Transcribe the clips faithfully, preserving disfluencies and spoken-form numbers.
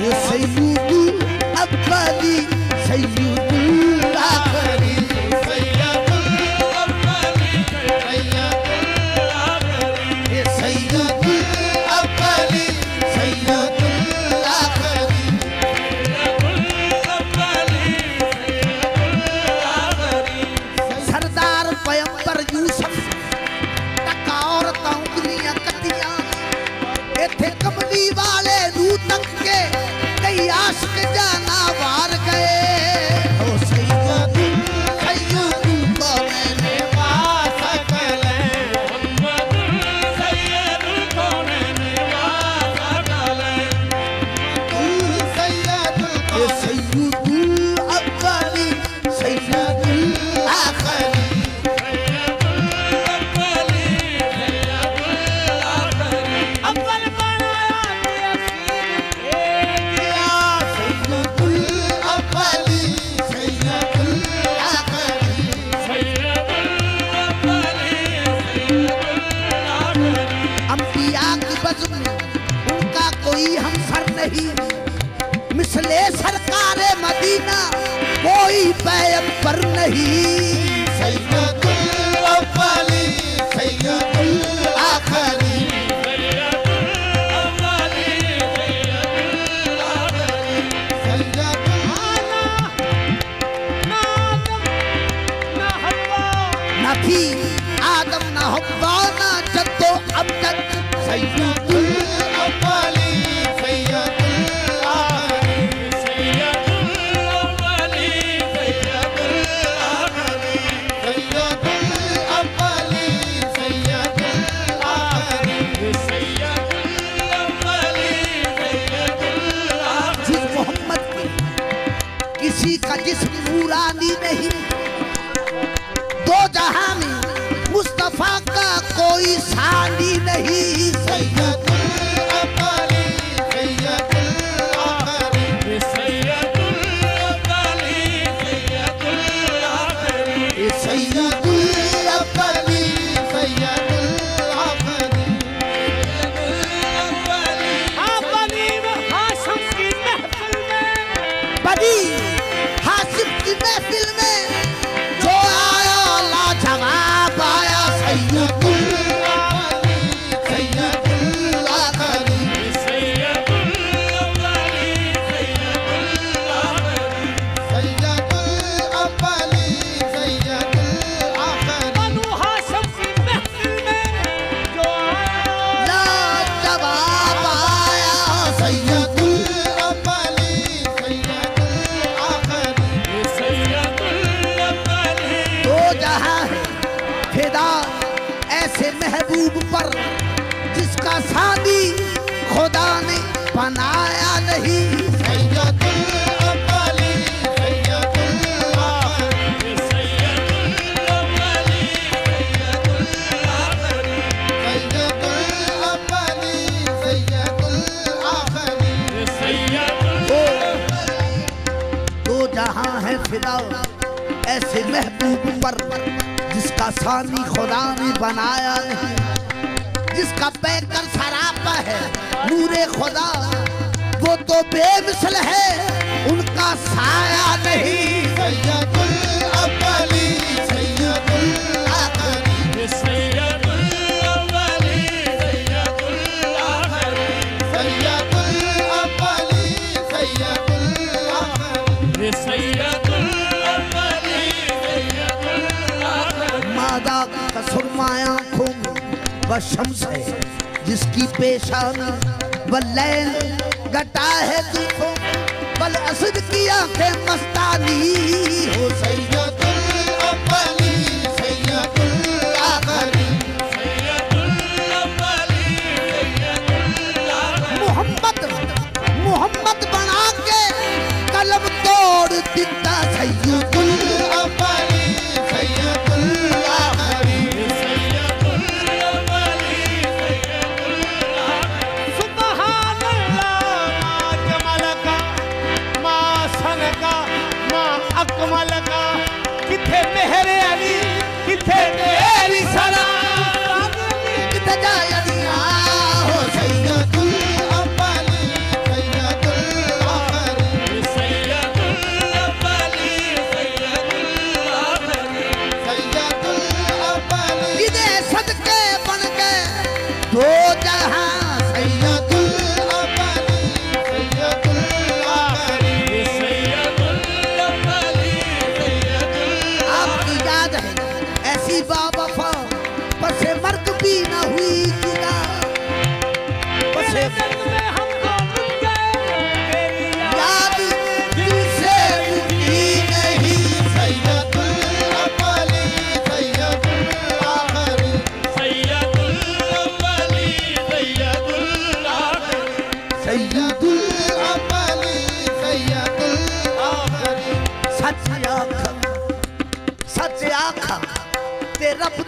सैयदुल अव्वली सैयदुल आखिरी मिसले सरकारे मदीना कोई पैगंबर नहीं। सैयदुल अव्वली सैयदुल आखिरी ना थी आदम ना हव्वा ना जद्दो अबद सैयदुल अव्वली का जिस्म नूरानी नहीं, दो जहां में मुस्तफा का कोई सानी नहीं। सैयदुल अव्वली सैयदुल आखिरी सैयदुल अव्वली सैयदुल आखिरी सैयदुल अव्वली सैयदुल आखिरी अव्वली हाशिम की महफिल में बड़ी महफिल में जो आया लाजवाब आया। सैयदुल अव्वली सैयदुल आखिरी सैयदुल अव्वली सैयदुल आखिरी सैयदुल अव्वली सैयदुल आखिरी बनु हाशिम की महफिल में जो आया लाजवाब आया। सैयदुल अव्वली सैयदुल ऐसे महबूब पर जिसका सानी खुदा ने बनाया नहीं। सैयदुल अव्वली सैयदुल आखिरी सैयदुल अव्वली सैयदुल आखिरी सैयदुल अव्वली सैयदुल आखिरी सैयदुल दो जहां है फिदा ऐसे महबूब पर जिसका सानी खुदा ने बनाया नहीं, जिसका पैकर सरापा है नूरे खुदा वो तो बेमिसल है उनका साया नहीं। सैयदुल अव्वली सैयदुल आखिरी सैयदुल अव्वली सैयदुल आखिरी सैयदुल अव्वली सैयदुल आखिरी सैयदुल मादा का सुरमाया आँखों में वह शम्स है जिसकी पेशानी वह लैल घटा है दुखों बल असद की आंखें मस्तानी हो। सैयदुल अव्वली सैयदुल आखिरी सैयदुल अव्वली सैयदुल आखिरी मोहम्मद मोहम्मद बना के कलम तोड़ देता। सैयदुल अव्वली सैयदुल आखिरी सैयदुल अव्वली सैयदुल आखिरी सुभान अल्लाह मा जमल का मा सन का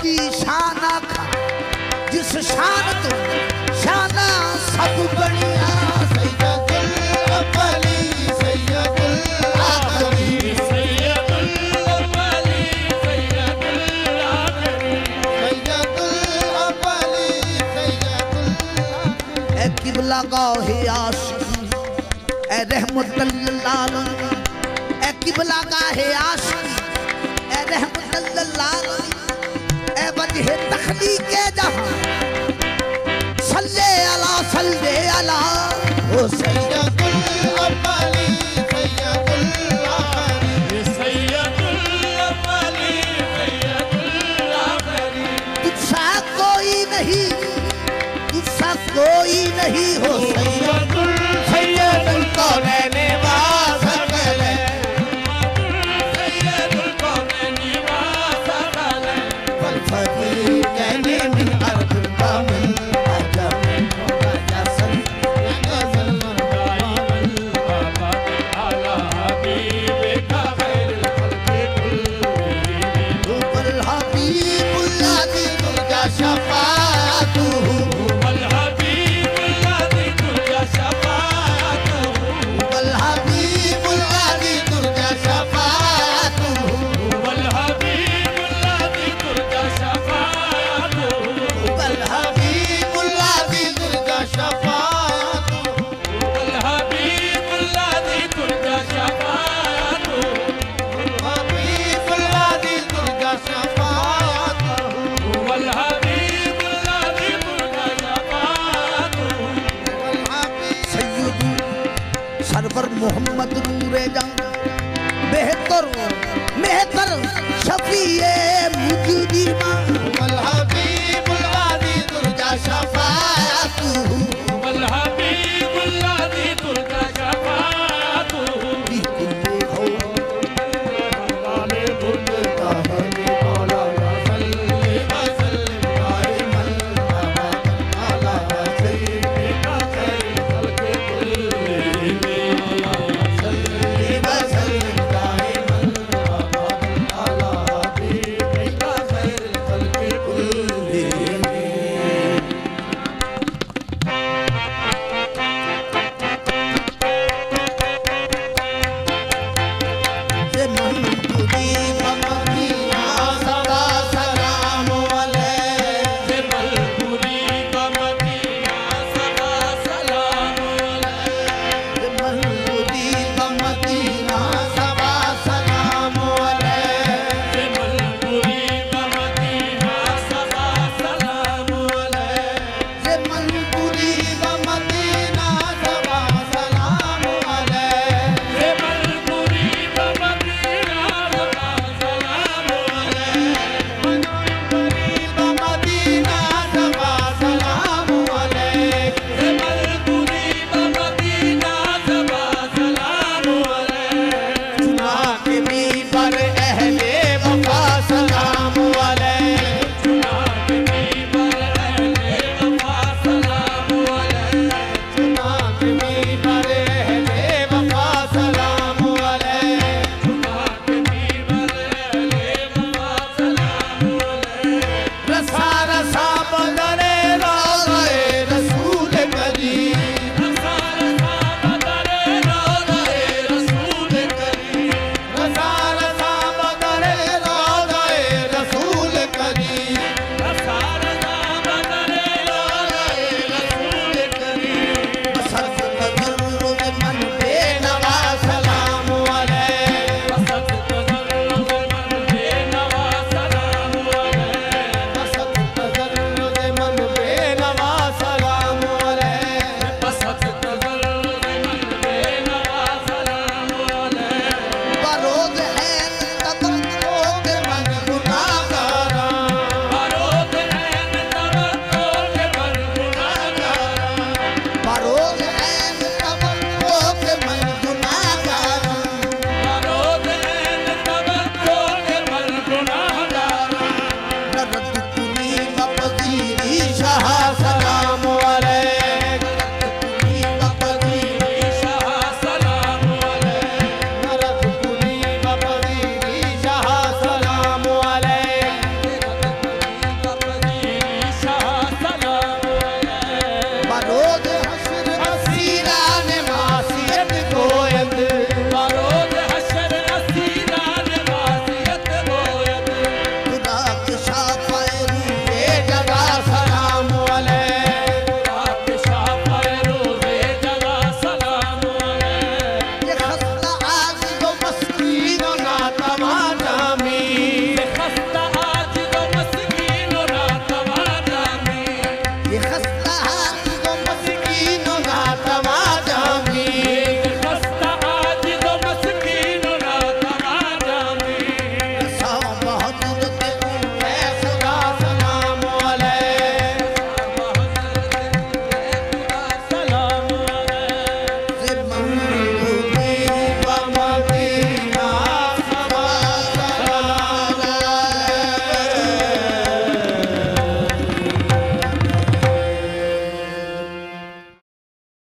की शाना खा जिस शान तो शाना सब बढ़िया सैयदुल अव्वली सैयदुल आखिरी सैयदुल अव्वली सैयदुल आखिरी सैयदुल अव्वली सैयदुल आखिरी। ए किबला गाहे आशिकी ए रहमतुल लिल आलमीन ए किबला गाहे आशिकी ए रहमतुल लिल आलमीन ए वजह तखलीक़े जहां सल्ले अला सल्ले अला ओ सैयदुल अव्वली सैयदुल आखिरी सैयदुल अव्वली सैयदुल आखिरी। तुझसा कोई नहीं तुझसा कोई नहीं हो सैयदुल सैयदुल कौनैन व सकलैन सैयदुल कौनैन व सकलैन वल फरीक़ैन मिन अर्दिल कामिल अजम वजसन गज़ल मरदाइल अला हबीबिका खैरुल खल्क़ि कुल्लिहिम वल हबीबुल्लज़ी तुरजा शफ़ाअतुहु वल हबीबुल्लज़ी तुरजा शफ़ाअतुहु वल हबीबुल्लज़ी तुरजा शफ़ाअतुहु वल हबीबुल्लज़ी तुरजा शफ़ाअतुहु वल हबीबुल्लज़ी तुरजा शफ़ाअतुहु वल हबीबुल्लज़ी तुरजा शफ़ाअतुहु वल हबीबुल्लज़ी तुरजा शफ़ाअतुहु वल हबीबुल्लज़ी तुरजा शफ़ाअतुहु वल हबीब सय्यदु सरवर मोहम्मद नूरे जंग बेहतर मेहतर शफीए मुजरिमा